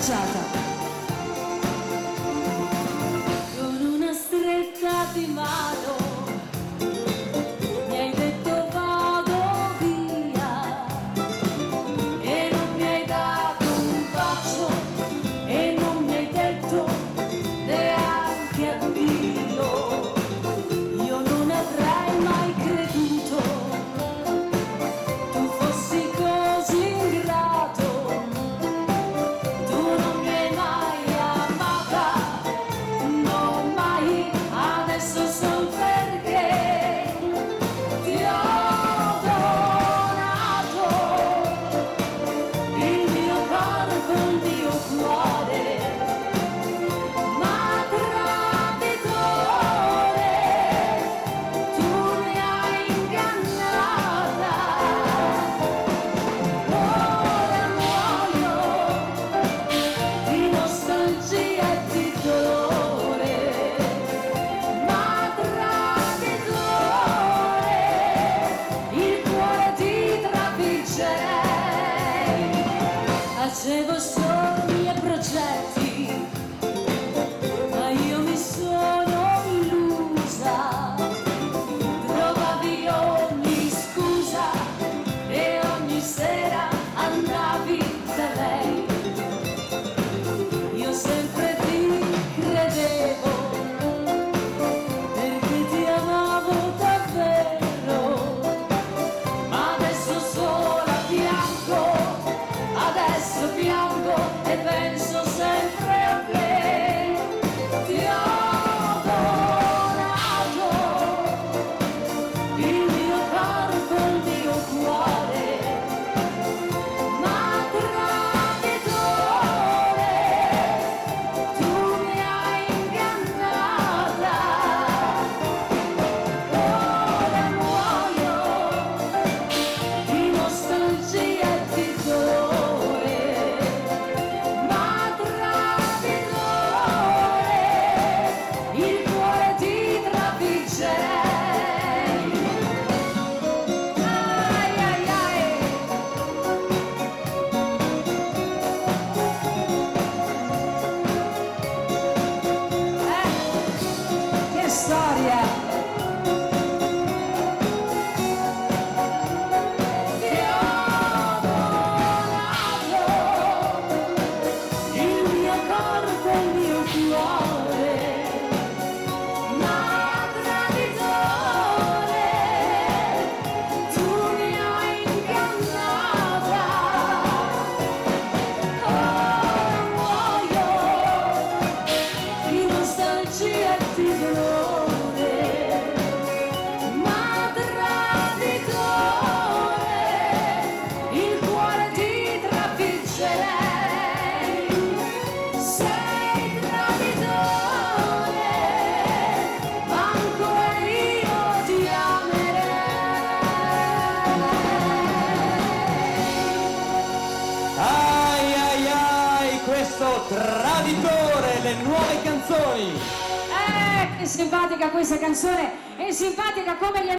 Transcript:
abbracciata. Con una stretta di mano mi hai detto vado via e non mi hai dato un bacio e non mi hai detto neanche addio. Io non avrei mai creduto tu fossi così ingrato. Tu non mi hai mai amata, no mai, adesso so perché ti ho donato il mio corpo, il mio cuore, ma traditore tu mi hai ingannata. Ora muoio di nostalgia e di dolore, ma traditore il cuore ti travolgerei. Facevo sogni e progetti, ma io mi sono illusa. Trovavi ogni scusa e ogni sera andavi da lei. Io sempre ti credevo perché ti amavo davvero, ma adesso sola piango e penso sempre a te. Ti ho donato il mio corpo, il mio cuore, ma traditore tu mi hai ingannata. Ora muoio di nostalgia e di dolore, ma traditore il cuore ti travolgerei. Ai ai ai. Che storia! Ti ho donato il mio corpo e il mio cuore, ma traditore tu mi hai ingannata. Ora muoio di nostalgia e di dolore, ma traditore il cuore ti travolgerei. Sei traditore, ma ancora io ti amerei. Ai ai ai, questo traditore, le nuove canzoni. Che simpatica questa canzone, è simpatica come gli